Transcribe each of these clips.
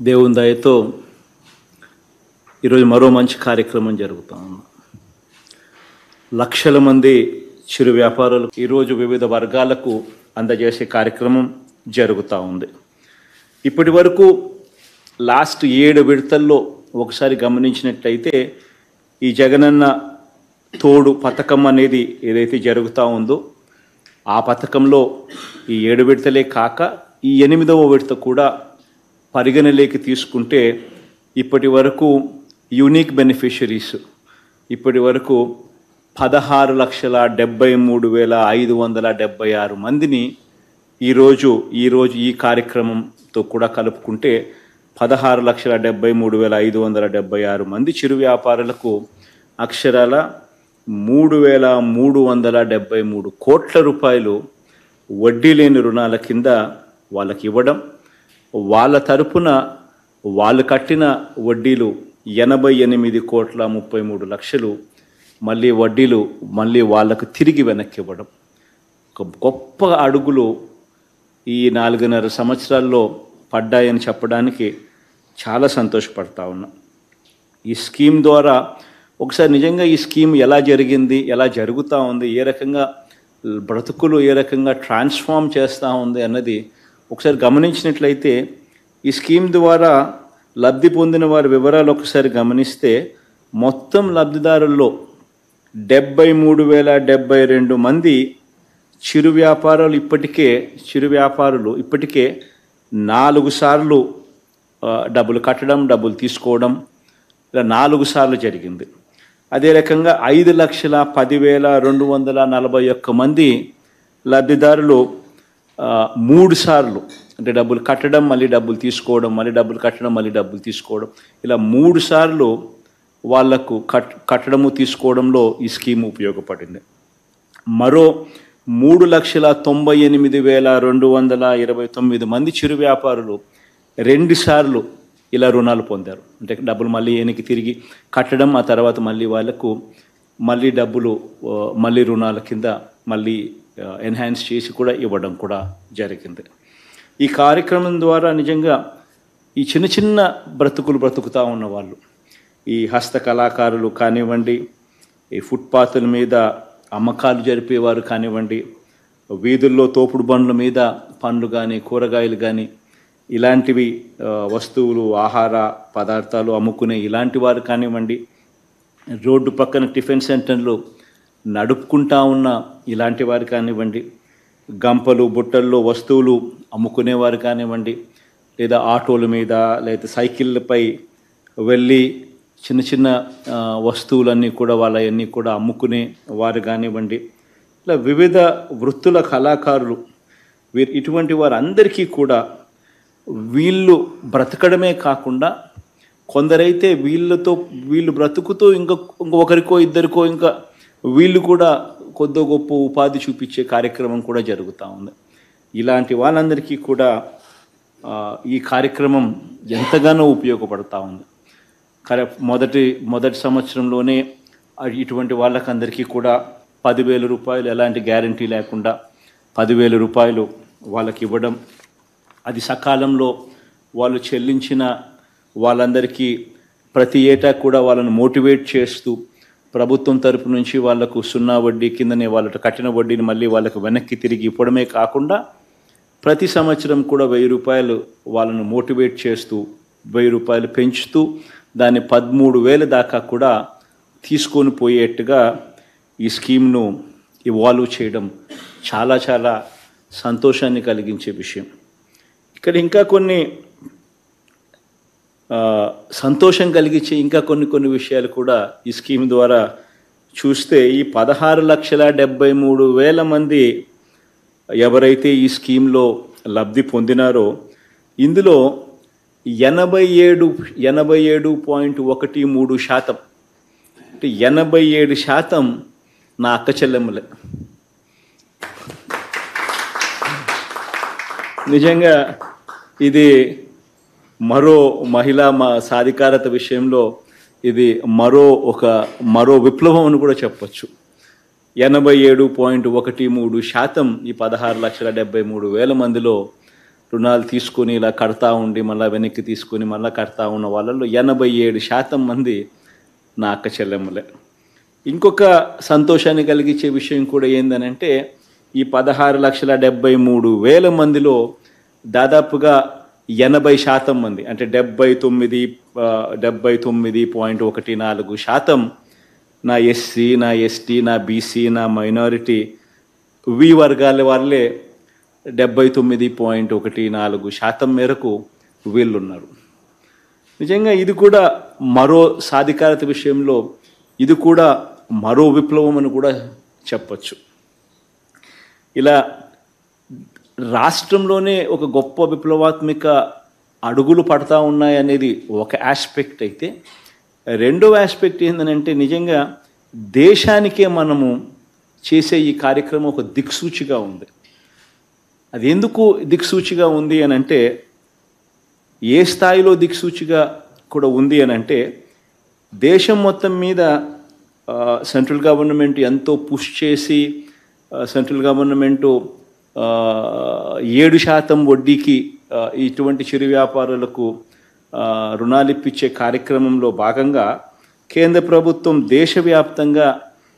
దేవుని దయతో ఈరోజు మరో మంచి కార్యక్రమం జరుగుతూ ఉంది. లక్షల మంది చిరు వ్యాపారులు ఈరోజు వివిధ వర్గాలకు అందజేసే కార్యక్రమం జరుగుతూ ఉంది. ఇప్పటి వరకు లాస్ట్ 7 విడతల్లో ఒకసారి గమనించినట్లయితే ఈ జగనన్న తోడు పథకం అనేది ఏదైతే జరుగుతూ ఉందో ఆ పథకంలో ఈ 7 విడతలే కాక ఈ 8వ విడత కూడా పరిగణలోకి తీసుకుంటే ఇప్పటి వరకు యూనిక్ బెనిఫిషరీస్ ఇప్పటి వరకు 16,73,576 మందిని ఈరోజు ఈ కార్యక్రమంతో కూడా కలుపుకుంటే 16,73,576 మంది చిరు వ్యాపారులకు అక్షరాల 3,373 కోట్ల రూపాయలు వడ్డీ లేని రుణాల కింద వాళ్ళకి ఇవ్వడం, వాళ్ళ తరపున వాళ్ళు కట్టిన వడ్డీలు 88,33,00,000 మళ్ళీ వడ్డీలు వాళ్ళకు తిరిగి వెనక్కి ఇవ్వడం ఒక గొప్ప అడుగులు ఈ 4.5 సంవత్సరాల్లో పడ్డాయని చెప్పడానికి చాలా సంతోషపడతా ఉన్నా. ఈ స్కీమ్ ద్వారా ఒకసారి నిజంగా ఈ స్కీమ్ ఎలా జరిగింది, ఎలా జరుగుతూ ఉంది, ఏ రకంగా బ్రతుకులు ఏ రకంగా ట్రాన్స్ఫార్మ్ చేస్తూ ఉంది అన్నది ఒకసారి గమనించినట్లయితే ఈ స్కీమ్ ద్వారా లబ్ధి పొందిన వారి వివరాలు ఒకసారి గమనిస్తే మొత్తం లబ్ధిదారుల్లో 73,072 మంది చిరు వ్యాపారులు ఇప్పటికే 4 సార్లు డబ్బులు కట్టడం, డబ్బులు తీసుకోవడం ఇలా 4 సార్లు జరిగింది. అదే రకంగా 5,10,241 మంది లబ్ధిదారులు 3 సార్లు అంటే డబ్బులు కట్టడం, మళ్ళీ డబ్బులు తీసుకోవడం, మళ్ళీ డబ్బులు కట్టడం, మళ్ళీ డబ్బులు తీసుకోవడం ఇలా 3 సార్లు వాళ్లకు కట్టడము తీసుకోవడంలో ఈ స్కీమ్ ఉపయోగపడింది. మరో 3,98,229 మంది చిరు వ్యాపారులు 2 సార్లు ఇలా రుణాలు పొందారు. అంటే డబ్బులు మళ్ళీ వెనక్కి తిరిగి కట్టడం, ఆ తర్వాత మళ్ళీ వాళ్ళకు మళ్ళీ డబ్బులు మళ్ళీ రుణాల కింద మళ్ళీ ఎన్హాన్స్ చేసి కూడా ఇవ్వడం కూడా జరిగింది. ఈ కార్యక్రమం ద్వారా నిజంగా ఈ చిన్న చిన్న బ్రతుకుతూ ఉన్నవాళ్ళు, ఈ హస్త కళాకారులు కానివ్వండి, ఈ ఫుట్పాత్ల మీద అమ్మకాలు జరిపేవారు కానివ్వండి, వీధుల్లో తోపుడు బండ్ల మీద పండ్లు కానీ కూరగాయలు కానీ ఇలాంటివి వస్తువులు ఆహార పదార్థాలు అమ్ముకునే ఇలాంటి వారు కానివ్వండి, రోడ్డు పక్కన టిఫిన్ సెంటర్లు నడుపుకుంటా ఉన్న ఇలాంటి వారు కానివ్వండి, గంపలు బుట్టల్లో వస్తువులు అమ్ముకునేవారు కానివ్వండి, లేదా ఆటోల మీద లేదా సైకిళ్ళపై వెళ్ళి చిన్న చిన్న వస్తువులన్నీ కూడా వాళ్ళవన్నీ కూడా అమ్ముకునే వారు కానివ్వండి, ఇలా వివిధ వృత్తుల కళాకారులు ఇటువంటి వారందరికీ కూడా వీళ్ళు బ్రతకడమే కాకుండా కొందరైతే వీళ్ళు బ్రతుకుతూ ఒకరికో ఇద్దరికో ఇంకా వీళ్ళు కూడా కొద్దో గొప్ప ఉపాధి చూపించే కార్యక్రమం కూడా జరుగుతూ ఉంది. ఇలాంటి వాళ్ళందరికీ కూడా ఈ కార్యక్రమం ఎంతగానో ఉపయోగపడుతూ ఉంది. మొదటి సంవత్సరంలోనే ఇటువంటి వాళ్ళకందరికీ కూడా 10,000 రూపాయలు ఎలాంటి గ్యారంటీ లేకుండా 10,000 రూపాయలు వాళ్ళకి ఇవ్వడం, అది సకాలంలో వాళ్ళు చెల్లించిన వాళ్ళందరికీ ప్రతి ఏటా కూడా వాళ్ళను మోటివేట్ చేస్తూ ప్రభుత్వం తరపు నుంచి వాళ్లకు 0 వడ్డీ కిందనే వాళ్ళకు కట్టిన వడ్డీని మళ్ళీ వాళ్ళకు వెనక్కి తిరిగి ఇవ్వడమే కాకుండా ప్రతి సంవత్సరం కూడా 1,000 రూపాయలు వాళ్ళను మోటివేట్ చేస్తూ 1,000 రూపాయలు పెంచుతూ దాన్ని 13,000 దాకా కూడా తీసుకొని పోయేట్టుగా ఈ స్కీమ్ను ఇవాల్వ్ చేయడం చాలా చాలా సంతోషాన్ని కలిగించే విషయం. ఇక్కడ ఇంకా కొన్ని సంతోషం కలిగించే ఇంకా కొన్ని విషయాలు కూడా ఈ స్కీమ్ ద్వారా చూస్తే ఈ 16,73,000 మంది ఎవరైతే ఈ స్కీమ్లో లబ్ధి పొందినారో ఇందులో 87.13% అంటే 87% నా అక్క చెల్లెమ్మలే. నిజంగా ఇది మరో మహిళా సాధికారత విషయంలో ఇది మరో విప్లవం అని కూడా చెప్పచ్చు. 87.13% ఈ 16,73,000 మందిలో రుణాలు తీసుకొని ఇలా కడతా ఉండి మళ్ళీ వెనక్కి తీసుకొని మళ్ళీ కడతా ఉన్న వాళ్ళలో 87% మంది నా అక్క చెల్లెమ్మలే. ఇంకొక సంతోషాన్ని కలిగించే విషయం కూడా ఏందనంటే ఈ 16,73,000 మందిలో దాదాపుగా 80% మంది అంటే 79.14% నా ఎస్సీ, నా ఎస్టీ, నా బీసీ, నా మైనారిటీ వి వర్గాల వాళ్ళే 79.14% మేరకు వీళ్ళున్నారు. నిజంగా ఇది కూడా మరో సాధికారత విషయంలో ఇది కూడా మరో విప్లవం అని కూడా చెప్పచ్చు. ఇలా రాష్ట్రంలోనే ఒక గొప్ప విప్లవాత్మక అడుగులు పడతా ఉన్నాయనేది ఒక ఆస్పెక్ట్ అయితే, రెండవ ఆస్పెక్ట్ ఏంటంటే నిజంగా దేశానికే మనము చేసే ఈ కార్యక్రమం ఒక దిక్సూచిగా ఉంది. అది ఎందుకు దిక్సూచిగా ఉంది అని అంటే, ఏ స్థాయిలో దిక్సూచిగా కూడా ఉంది అని అంటే, దేశం మొత్తం మీద సెంట్రల్ గవర్నమెంట్ ఎంతో పుష్ చేసి సెంట్రల్ గవర్నమెంటు 7% వడ్డీకి ఇటువంటి చిరు వ్యాపారులకు రుణాలు ఇప్పించే కార్యక్రమంలో భాగంగా కేంద్ర ప్రభుత్వం దేశవ్యాప్తంగా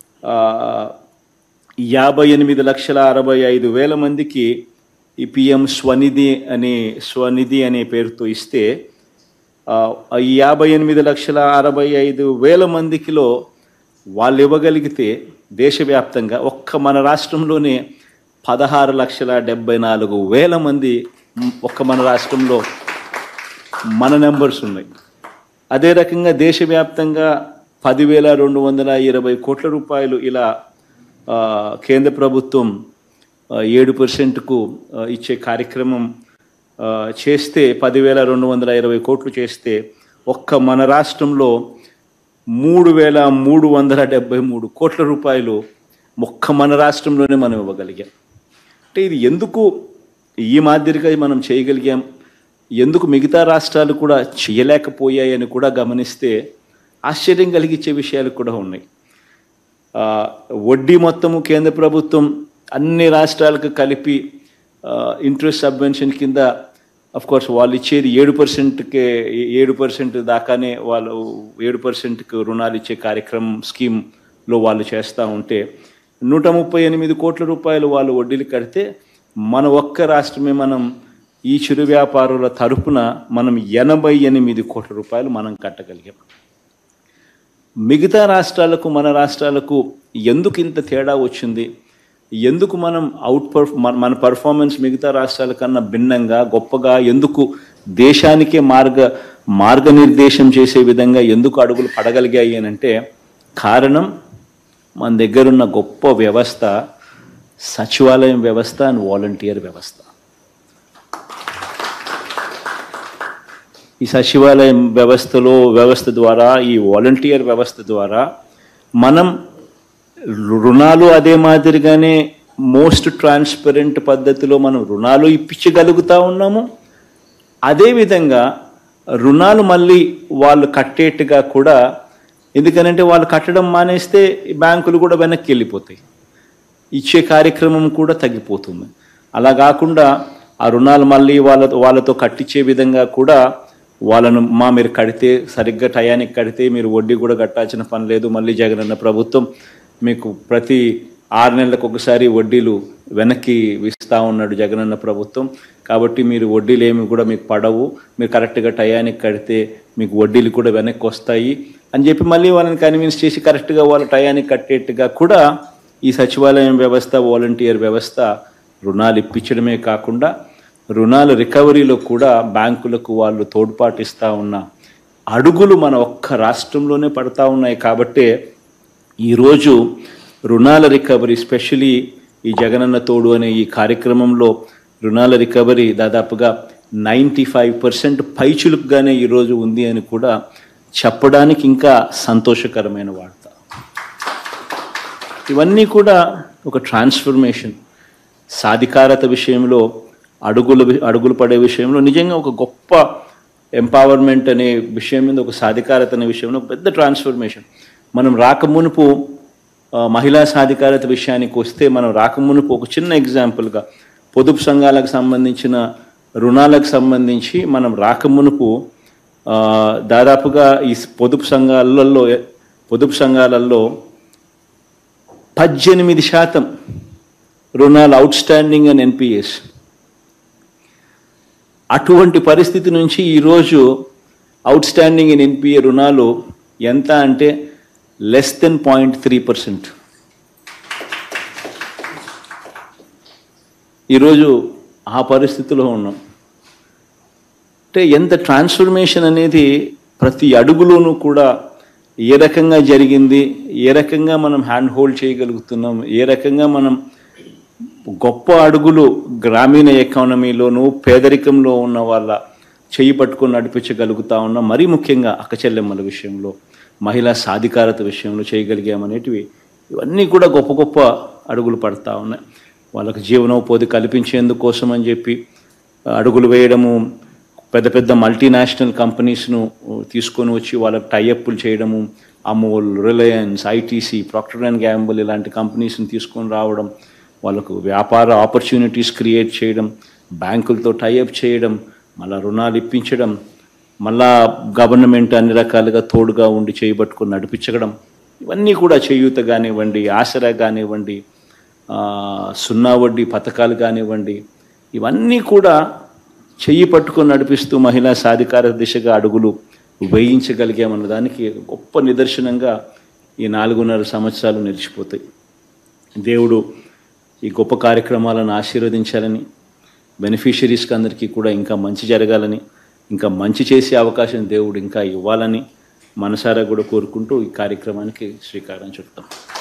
58,65,000 మందికి ఈ పిఎం స్వనిధి అనే పేరుతో ఇస్తే, ఈ 58,65,000 మందికిలో వాళ్ళు ఇవ్వగలిగితే దేశవ్యాప్తంగా ఒక్క మన రాష్ట్రంలోనే 16,74,000 మంది ఒక్క మన రాష్ట్రంలో మన నెంబర్స్ ఉన్నాయి. అదే రకంగా దేశవ్యాప్తంగా 10,220 కోట్ల రూపాయలు ఇలా కేంద్ర ప్రభుత్వం 7%కు ఇచ్చే కార్యక్రమం చేస్తే, 10,220 కోట్లు చేస్తే ఒక్క మన రాష్ట్రంలో 3,373 కోట్ల రూపాయలు ఒక్క మన రాష్ట్రంలోనే మనం ఇవ్వగలిగాం. అంటే ఇది ఎందుకు ఈ మాదిరిగా మనం చేయగలిగాం, ఎందుకు మిగతా రాష్ట్రాలు కూడా చేయలేకపోయాయని కూడా గమనిస్తే ఆశ్చర్యం కలిగించే విషయాలు కూడా ఉన్నాయి. వడ్డీ మొత్తము కేంద్ర ప్రభుత్వం అన్ని రాష్ట్రాలకు కలిపి ఇంట్రెస్ట్ సబ్వెన్షన్ కింద కోర్స్ వాళ్ళు ఇచ్చేది 7% దాకానే వాళ్ళు 7%కు రుణాలు ఇచ్చే కార్యక్రమం స్కీమ్లో వాళ్ళు చేస్తూ ఉంటే 138 కోట్ల రూపాయలు వాళ్ళు వడ్డీలు కడితే మన ఒక్క రాష్ట్రమే మనం ఈ చిరు వ్యాపారుల తరపున మనం 88 కోట్ల రూపాయలు మనం కట్టగలిగాం. మిగతా రాష్ట్రాలకు మన రాష్ట్రాలకు ఎందుకు ఇంత తేడా వచ్చింది, ఎందుకు మనం మన పర్ఫార్మెన్స్ మిగతా రాష్ట్రాల కన్నా భిన్నంగా గొప్పగా ఎందుకు దేశానికే మార్గనిర్దేశం చేసే విధంగా ఎందుకు అడుగులు పడగలిగాయి అని అంటే, కారణం మన దగ్గరున్న గొప్ప వ్యవస్థ సచివాలయం వ్యవస్థ అండ్ వాలంటీర్ వ్యవస్థ. ఈ సచివాలయం వ్యవస్థ ద్వారా, ఈ వాలంటీర్ వ్యవస్థ ద్వారా మనం రుణాలు అదే మాదిరిగానే మోస్ట్ ట్రాన్స్పరెంట్ పద్ధతిలో మనం రుణాలు ఇప్పించగలుగుతూ ఉన్నాము. అదేవిధంగా రుణాలు మళ్ళీ వాళ్ళు కట్టేట్టుగా కూడా, ఎందుకనంటే వాళ్ళు కట్టడం మానేస్తే బ్యాంకులు కూడా వెనక్కి వెళ్ళిపోతాయి, ఇచ్చే కార్యక్రమం కూడా తగ్గిపోతుంది. అలా కాకుండా ఆ రుణాలు మళ్ళీ వాళ్ళతో కట్టించే విధంగా కూడా వాళ్ళను మీరు కడితే సరిగ్గా టయానికి కడితే మీరు వడ్డీ కూడా కట్టాల్సిన పని లేదు, మళ్ళీ జగనన్న ప్రభుత్వం మీకు ప్రతి 6 నెలలకు ఒకసారి వడ్డీలు వెనక్కి ఇస్తూ ఉన్నాడు జగనన్న ప్రభుత్వం, కాబట్టి మీరు వడ్డీలు ఏమి కూడా మీకు పడవు, మీరు కరెక్ట్గా టయానికి కడితే మీకు వడ్డీలు కూడా వెనక్కి వస్తాయి అని చెప్పి మళ్ళీ వాళ్ళని కన్విన్స్ చేసి కరెక్ట్గా వాళ్ళు టయానికి కట్టేట్టుగా కూడా ఈ సచివాలయం వ్యవస్థ వాలంటీర్ వ్యవస్థ రుణాలు ఇప్పించడమే కాకుండా రుణాల రికవరీలో కూడా బ్యాంకులకు వాళ్ళు తోడ్పాటిస్తూ ఉన్న అడుగులు మన ఒక్క రాష్ట్రంలోనే పడతా ఉన్నాయి. కాబట్టే ఈరోజు రుణాల రికవరీ, స్పెషలీ ఈ జగనన్న తోడు అనే ఈ కార్యక్రమంలో రుణాల రికవరీ దాదాపుగా 95% పైచులుకుగానే ఈరోజు ఉంది అని కూడా చెప్పడానికి ఇంకా సంతోషకరమైన వార్త. ఇవన్నీ కూడా ఒక ట్రాన్స్ఫర్మేషన్, సాధికారత విషయంలో అడుగులు పడే విషయంలో నిజంగా ఒక గొప్ప ఎంపవర్మెంట్ అనే విషయం మీద, ఒక సాధికారత అనే విషయంలో పెద్ద ట్రాన్స్ఫర్మేషన్. మనం రాకమునుపు మహిళా సాధికారత విషయానికి వస్తే, మనం రాకమునుపు ఒక చిన్న ఎగ్జాంపుల్గా పొదుపు సంఘాలకు సంబంధించిన రుణాలకు సంబంధించి మనం రాకమునుపు దాదాపుగా ఈ పొదుపు సంఘాలలో 18% రుణాలు అవుట్స్టాండింగ్ అండ్ ఎన్పిఎస్. అటువంటి పరిస్థితి నుంచి ఈరోజు అవుట్స్టాండింగ్ అండ్ ఎన్పిఏ రుణాలు ఎంత అంటే లెస్ దెన్ 0.3%. ఈరోజు ఆ పరిస్థితిలో ఉన్నాం. అంటే ఎంత ట్రాన్స్ఫర్మేషన్ అనేది ప్రతి అడుగులోనూ కూడా ఏ రకంగా జరిగింది, ఏ రకంగా మనం హ్యాండ్ హోల్డ్ చేయగలుగుతున్నాం, ఏ రకంగా మనం గొప్ప అడుగులు గ్రామీణ ఎకానమీలోనూ పేదరికంలో ఉన్న వాళ్ళ చేయి పట్టుకొని నడిపించగలుగుతా ఉన్నాం. మరీ ముఖ్యంగా అక్కచెల్లెమ్మల విషయంలో, మహిళా సాధికారత విషయంలో చేయగలిగామనేటివి ఇవన్నీ కూడా గొప్ప గొప్ప అడుగులు పడతా ఉన్నాయి. వాళ్ళకు జీవనోపాధి కల్పించేందుకోసం అని చెప్పి అడుగులు వేయడము, పెద్ద పెద్ద మల్టీనేషనల్ కంపెనీస్ను తీసుకొని వచ్చి వాళ్ళకు టైఅప్లు చేయడము, Amul, Reliance, ITC, Procter and Gamble ఇలాంటి కంపెనీస్ని తీసుకొని రావడం, వాళ్ళకు వ్యాపార ఆపర్చునిటీస్ క్రియేట్ చేయడం, బ్యాంకులతో టైఅప్ చేయడం, మళ్ళీ రుణాలు ఇప్పించడం, మళ్ళా గవర్నమెంట్ అన్ని రకాలుగా తోడుగా ఉండి చేయబట్టుకొని నడిపించడం, ఇవన్నీ కూడా చేయూత కానివ్వండి, ఆసరా కానివ్వండి, 0 వడ్డీ పథకాలు కానివ్వండి, ఇవన్నీ కూడా చెయ్యి పట్టుకొని నడిపిస్తూ మహిళా సాధికార దిశగా అడుగులు వేయించగలిగామన్న దానికి గొప్ప నిదర్శనంగా ఈ 4.5 సంవత్సరాలు నిలిచిపోతాయి. దేవుడు ఈ గొప్ప కార్యక్రమాలను ఆశీర్వదించాలని, బెనిఫిషరీస్కి అందరికీ కూడా ఇంకా మంచి జరగాలని, ఇంకా మంచి చేసే అవకాశం దేవుడు ఇంకా ఇవ్వాలని మనసారా కూడా కోరుకుంటూ ఈ కార్యక్రమానికి శ్రీకారం చుడతాం.